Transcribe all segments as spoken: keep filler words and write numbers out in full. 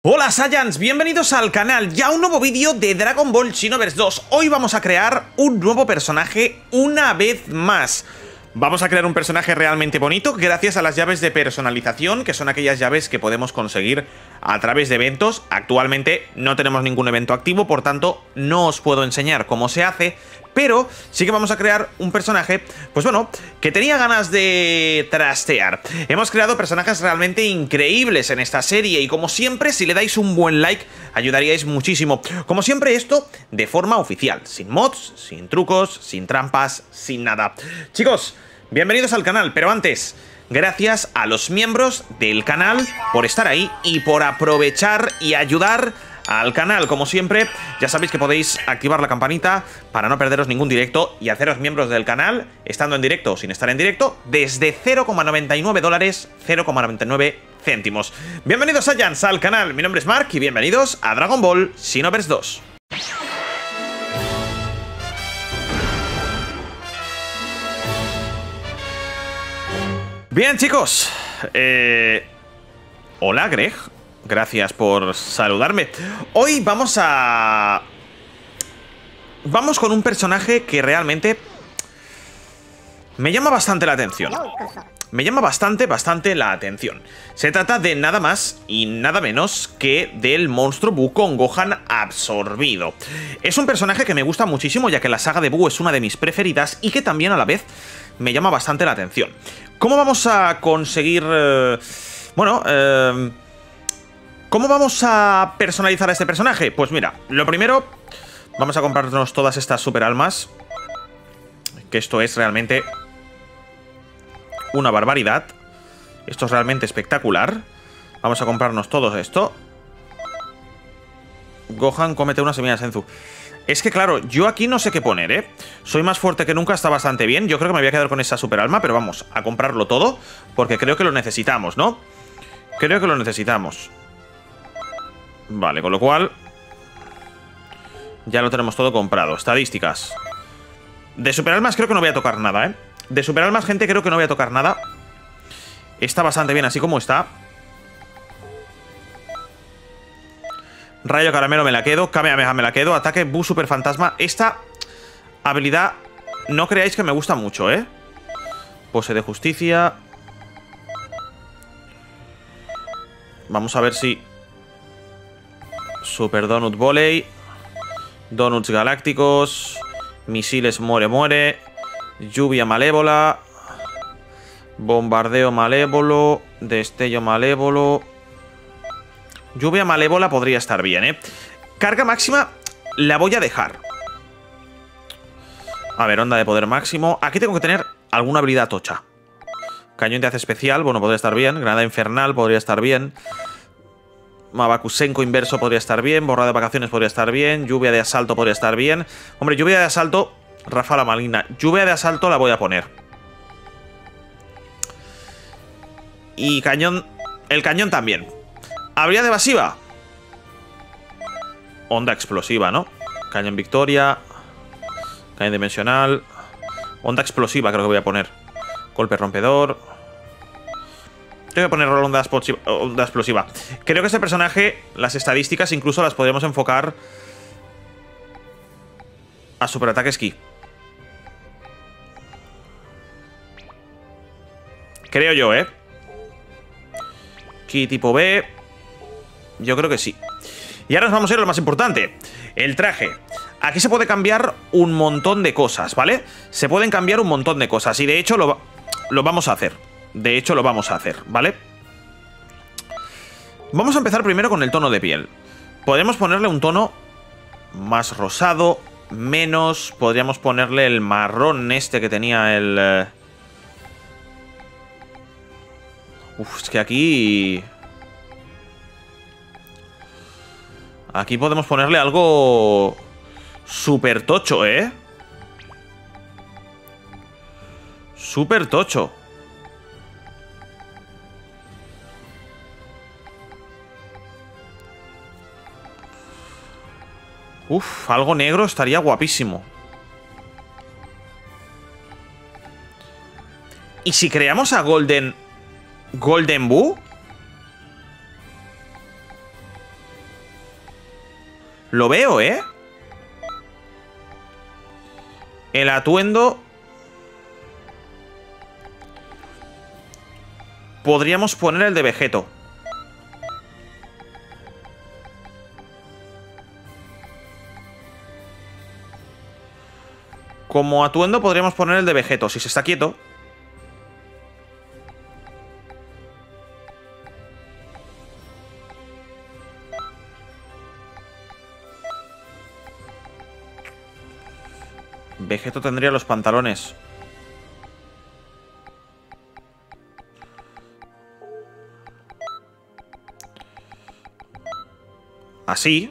Hola Saiyans, bienvenidos al canal y a un nuevo vídeo de Dragon Ball Xenoverse dos. Hoy vamos a crear un nuevo personaje una vez más. Vamos a crear un personaje realmente bonito gracias a las llaves de personalización, que son aquellas llaves que podemos conseguir a través de eventos. Actualmente no tenemos ningún evento activo, por tanto no os puedo enseñar cómo se hace, pero sí que vamos a crear un personaje, pues bueno, que tenía ganas de trastear. Hemos creado personajes realmente increíbles en esta serie y como siempre, si le dais un buen like, ayudaríais muchísimo. Como siempre, esto de forma oficial, sin mods, sin trucos, sin trampas, sin nada. Chicos, bienvenidos al canal, pero antes, gracias a los miembros del canal por estar ahí y por aprovechar y ayudar al canal. Como siempre, ya sabéis que podéis activar la campanita para no perderos ningún directo y haceros miembros del canal, estando en directo o sin estar en directo, desde cero coma noventa y nueve dólares, cero coma noventa y nueve céntimos. Bienvenidos Saiyans al canal, mi nombre es Mark y bienvenidos a Dragon Ball Xenoverse dos. Bien, chicos, eh... hola Greg, gracias por saludarme. Hoy vamos a... Vamos con un personaje que realmente me llama bastante la atención. Me llama bastante, bastante la atención. Se trata de nada más y nada menos que del monstruo Buu con Gohan absorbido. Es un personaje que me gusta muchísimo, ya que la saga de Buu es una de mis preferidas y que también a la vez me llama bastante la atención. ¿Cómo vamos a conseguir... Eh, bueno, eh, ¿cómo vamos a personalizar a este personaje? Pues mira, lo primero, vamos a comprarnos todas estas super almas, que esto es realmente una barbaridad. Esto es realmente espectacular. Vamos a comprarnos todo esto. Gohan, cómete una semilla de Senzu. Es que claro, yo aquí no sé qué poner, ¿eh? Soy más fuerte que nunca, está bastante bien. Yo creo que me voy a quedar con esa super alma, pero vamos a comprarlo todo, porque creo que lo necesitamos, ¿no? Creo que lo necesitamos. Vale, con lo cual ya lo tenemos todo comprado. Estadísticas. De superalmas creo que no voy a tocar nada, ¿eh? De superalmas, gente, creo que no voy a tocar nada. Está bastante bien así como está. Rayo caramelo me la quedo. Kamehameha me la quedo. Ataque Buu super fantasma. Esta habilidad no creáis que me gusta mucho, ¿eh? Pose de justicia. Vamos a ver si... Super Donut Volley. Donuts galácticos. Misiles muere muere. Lluvia malévola. Bombardeo malévolo. Destello malévolo. Lluvia malévola podría estar bien, ¿eh? Carga máxima la voy a dejar. A ver, onda de poder máximo. Aquí tengo que tener alguna habilidad tocha. Cañón de hace especial, bueno, podría estar bien. Granada infernal podría estar bien. Mabakusenko inverso podría estar bien. Borrado de vacaciones podría estar bien. Lluvia de asalto podría estar bien. Hombre, lluvia de asalto, Rafala maligna. Lluvia de asalto la voy a poner. Y cañón... El cañón también. Habilidad evasiva. Onda explosiva, ¿no? Cañón victoria. Cañón dimensional. Onda explosiva creo que voy a poner. Golpe rompedor. Tengo que poner onda explosiva, onda explosiva. Creo que este personaje, las estadísticas incluso las podríamos enfocar a superataque esquí. Creo yo, ¿eh? Ki tipo B. Yo creo que sí. Y ahora nos vamos a ir a lo más importante. El traje. Aquí se puede cambiar un montón de cosas, ¿vale? Se pueden cambiar un montón de cosas. Y de hecho lo, lo vamos a hacer. De hecho lo vamos a hacer, ¿vale? Vamos a empezar primero con el tono de piel. Podemos ponerle un tono más rosado, menos. Podríamos ponerle el marrón este que tenía el... Eh... Uf, es que aquí... Aquí podemos ponerle algo súper tocho, ¿eh? Súper tocho. Uf, algo negro estaría guapísimo. ¿Y si creamos a Golden... Golden Buu? Lo veo, ¿eh? El atuendo... Podríamos poner el de Vegeto. Como atuendo podríamos poner el de Vegeto, si se está quieto. Vegeto tendría los pantalones. Así.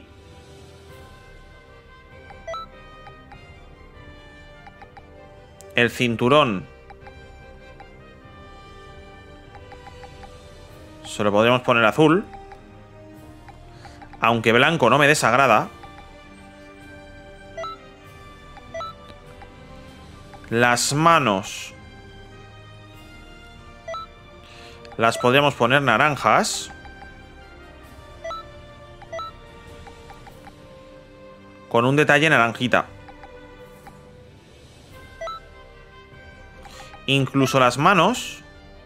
El cinturón se lo podríamos poner azul. Aunque blanco no me desagrada. Las manos las podríamos poner naranjas. Con un detalle naranjita. Incluso las manos.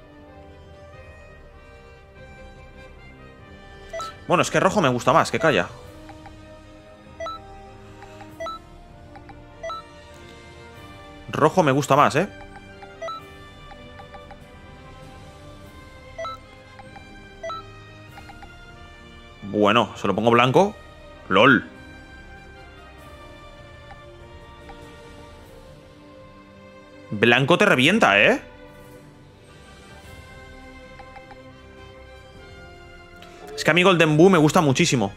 Bueno, es que rojo me gusta más, que calla. Rojo me gusta más, ¿eh? Bueno, se lo pongo blanco. LOL. Blanco te revienta, ¿eh? Es que a mí Golden Boo me gusta muchísimo.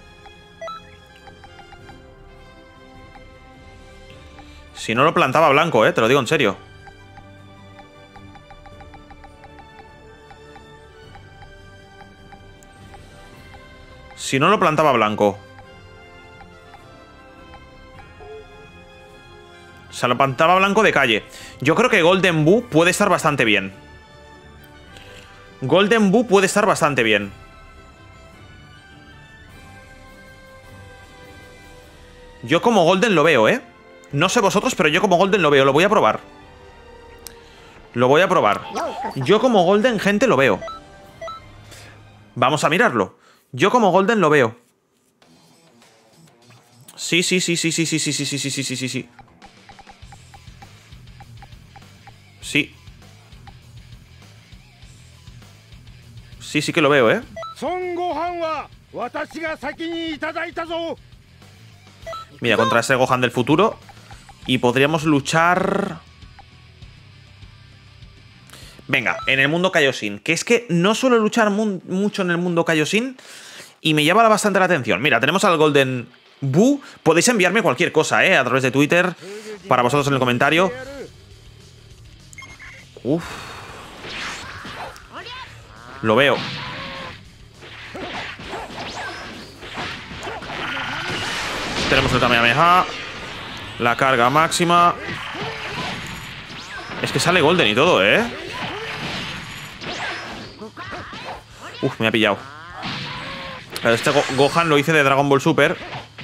Si no lo plantaba blanco, ¿eh? Te lo digo en serio. Si no lo plantaba blanco. Se lo plantaba blanco de calle. Yo creo que Golden Boo puede estar bastante bien. Golden Boo puede estar bastante bien. Yo como Golden lo veo, ¿eh? No sé vosotros, pero yo como Golden lo veo. Lo voy a probar. Lo voy a probar. Yo como Golden, gente, lo veo. Vamos a mirarlo. Yo como Golden lo veo. Sí, sí, sí, sí, sí, sí, sí, sí, sí, sí, sí, sí, sí, sí. Sí. Sí, sí que lo veo, ¿eh? Mira, contra ese Gohan del futuro. Y podríamos luchar... Venga, en el mundo Kaioshin. Que es que no suelo luchar mu mucho en el mundo Kaioshin. Y me llama bastante la atención. Mira, tenemos al Golden Boo. Podéis enviarme cualquier cosa, ¿eh? A través de Twitter. Para vosotros en el comentario. Uf. Lo veo. Tenemos el Kamehameha. La carga máxima. Es que sale Golden y todo, ¿eh? Uf, me ha pillado. Este Go Gohan lo hice de Dragon Ball Super.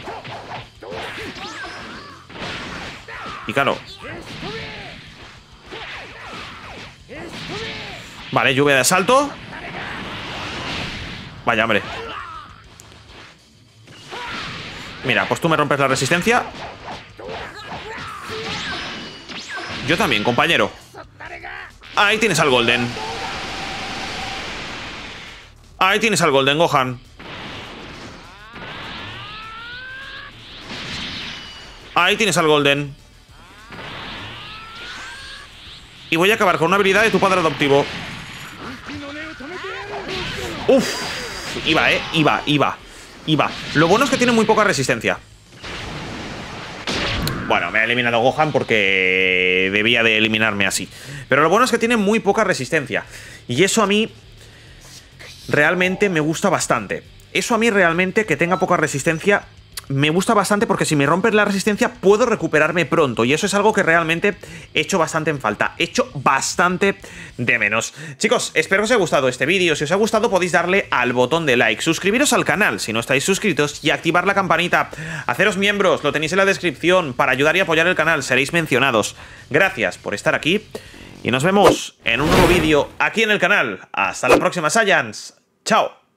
Y claro. Vale, lluvia de asalto. Vaya, hombre. Mira, pues tú me rompes la resistencia. Yo también, compañero. Ahí tienes al Golden. Ahí tienes al Golden, Gohan. Ahí tienes al Golden. Y voy a acabar con una habilidad de tu padre adoptivo. Uf. Iba, eh. Iba, iba. Iba. Lo bueno es que tiene muy poca resistencia. Bueno, me ha eliminado Gohan porque debía de eliminarme así. Pero lo bueno es que tiene muy poca resistencia. Y eso a mí realmente me gusta bastante. Eso a mí realmente, que tenga poca resistencia, me gusta bastante porque si me rompes la resistencia puedo recuperarme pronto, y eso es algo que realmente he hecho bastante en falta, he hecho bastante de menos. Chicos, espero que os haya gustado este vídeo. Si os ha gustado podéis darle al botón de like, suscribiros al canal si no estáis suscritos y activar la campanita. Haceros miembros, lo tenéis en la descripción, para ayudar y apoyar el canal, seréis mencionados. Gracias por estar aquí y nos vemos en un nuevo vídeo aquí en el canal. Hasta la próxima, Saiyans. Chao.